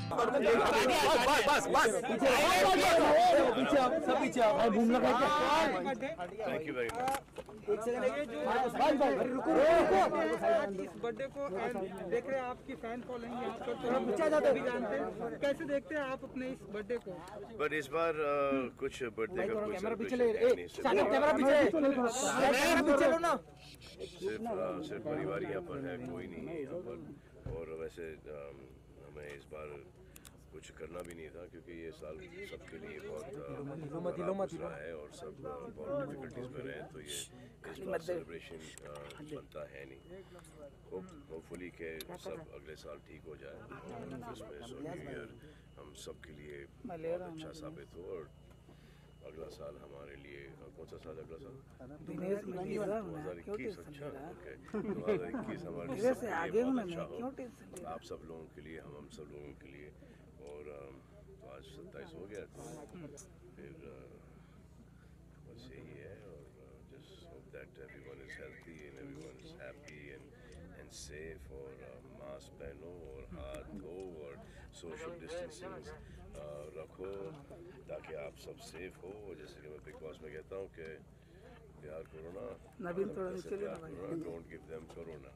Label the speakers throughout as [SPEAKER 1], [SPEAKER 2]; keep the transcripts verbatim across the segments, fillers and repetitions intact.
[SPEAKER 1] बस बस पीछे आप सब पीछे आप घूम लगा
[SPEAKER 2] थैंक यू वेरी मच।
[SPEAKER 3] एक सेकंड भाई भाई रुको रुको इस बर्थडे को देख रहे हैं आपकी फैन फॉलोइंग यहाँ पर तो पीछे जाते भी जानते हैं कैसे देखते हैं आप अपने इस बर्थडे को।
[SPEAKER 2] बट इस बार कुछ बर्थडे का कुछ
[SPEAKER 3] कैमरा पीछे ले कैमरा पीछे कैमरा पीछे लो ना।
[SPEAKER 2] सिर्फ सिर्फ परिवार यहाँ पर है, कोई नहीं है यहाँ पर। और वैसे हमें इस बार कुछ करना भी नहीं था क्योंकि ये साल सबके लिए बहुत दूसरा है और सब बहुत डिफिकल्टीज में रहे, तो ये इस बार सेलिब्रेशन बनता है नहीं। होपफुली के सब अगले साल ठीक हो जाए और क्रिसमस और न्यू ईयर हम सब के लिए बहुत अच्छा साबित हो और अगला साल हमारे लिए कौन सा साल अगला साल दो हज़ार इक्कीस अच्छा ओके दो हज़ार इक्कीस हमारे लिए अच्छा हो आप सब लोगों के लिए, हम हम सब लोगों के लिए। और तो आज सत्ताईस हो गया तो फिर बस यही है और just hope that everyone is healthy and everyone is happy and and safe और मास्क पहनो और हाथ धो और सोशल डिस्टेंसिंग रखो ताकि आप सब सेफ हो। जैसे कि मैं बिग बॉस में कहता हूँ कि प्यार कोरोना
[SPEAKER 3] नवीन थोड़ा नीचे ले
[SPEAKER 2] डोंट गिव देम कोरोना।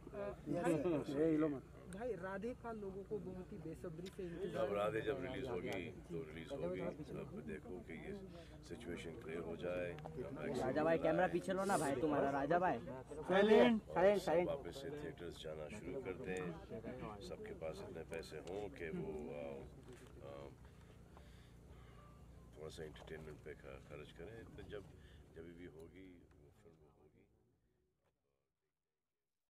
[SPEAKER 3] भाई राधे का लोगों को बहुत ही बेसब्री से इंतजार।
[SPEAKER 2] अब राधे जब रिलीज होगी तो रिलीज होगी, अब देखो कि ये सिचुएशन क्लियर हो जाए।
[SPEAKER 4] राजा भाई कैमरा पीछे लो ना भाई तुम्हारा, राजा भाई
[SPEAKER 2] वापस से थिएटर्स जाना शुरू कर दें, सबके पास इतने पैसे हों कि वो थोड़ा सा एंटरटेनमेंट पे खर्च करें, तो जब जब भी होगी